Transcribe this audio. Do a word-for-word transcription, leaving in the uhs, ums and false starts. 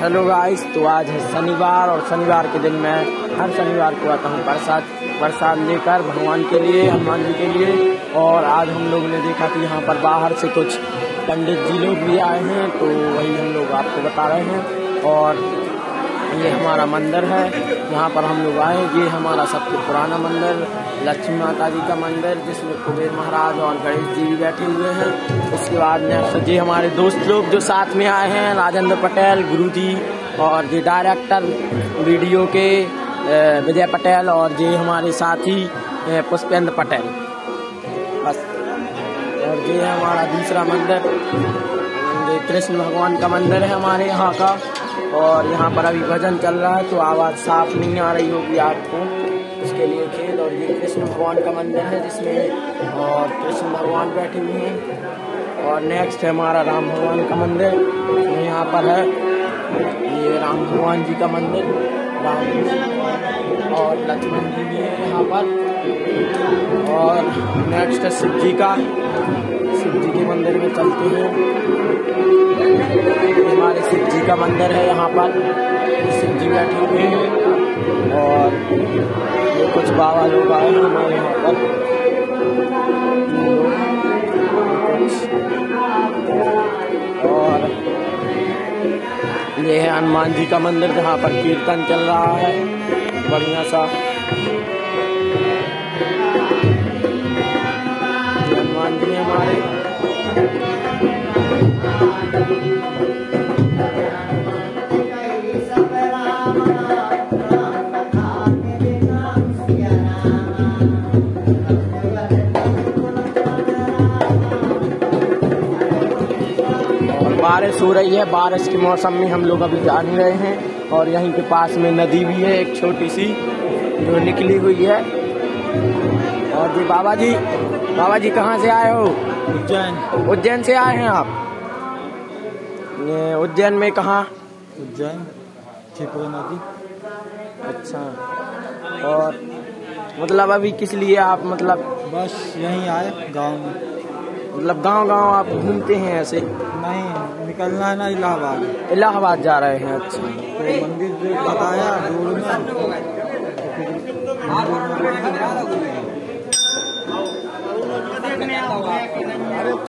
Hello guys, तो आज है शनिवार और शनिवार के दिन मैं हर शनिवार को आता हूँ प्रसाद प्रसाद लेकर भगवान के लिए, हनुमान जी के लिए। और आज हम लोग ने देखा कि यहाँ पर बाहर से कुछ पंडित जी लोग भी आए हैं, तो वही हम लोग आपको बता रहे हैं। और ये हमारा मंदिर है, यहाँ पर हम लोग आए। ये हमारा सबसे पुराना मंदिर, लक्ष्मी माता जी का मंदिर, जिसमें कुबेर महाराज और गणेश जी भी बैठे हुए हैं। उसके बाद नेक्स्ट ये हमारे दोस्त लोग जो साथ में आए हैं, राजेंद्र पटेल गुरुजी, और ये डायरेक्टर वीडियो के विजय पटेल, और ये हमारे साथी पुष्पेंद्र पटेल। बस। और ये है हमारा दूसरा मंदिर, ये कृष्ण भगवान का मंदिर है हमारे यहाँ का। और यहाँ पर अभी भजन चल रहा है, तो आवाज़ साफ नहीं आ रही होगी आपको, इसके लिए खेद। और ये कृष्ण भगवान का मंदिर है, जिसमें और कृष्ण भगवान बैठे हुए हैं। और नेक्स्ट है हमारा राम भगवान का मंदिर, यहाँ पर है। ये राम भगवान जी का मंदिर, राम और लक्ष्मण जी भी है यहाँ पर। और नेक्स्ट है शिव जी का, शिव जी के मंदिर में चलते हैं। हमारे शिव जी का मंदिर है यहाँ पर, शिव जी बैठे हुए हैं। और ये कुछ बाबा लोग आए हैं हमारे यहाँ पर। और ये है हनुमान जी का मंदिर, जहाँ पर कीर्तन चल रहा है बढ़िया सा। हनुमान जी हमारे बारिश हो रही है, बारिश के मौसम में हम लोग अभी जा रहे हैं। और यहीं के पास में नदी भी है एक छोटी सी जो निकली हुई है। और जी बाबा जी, बाबा जी कहाँ से आए हो? उज्जैन। उज्जैन से आए हैं आप? ये उज्जैन में कहाँ? उज्जैन क्षिप्रा नदी। अच्छा। और मतलब अभी किस लिए आप, मतलब बस यहीं आए गांव में। मतलब गांव गांव आप घूमते हैं ऐसे? नहीं, निकलना है ना इलाहाबाद। इलाहाबाद जा रहे हैं। अच्छा। तो मंदिर बताया दूर में।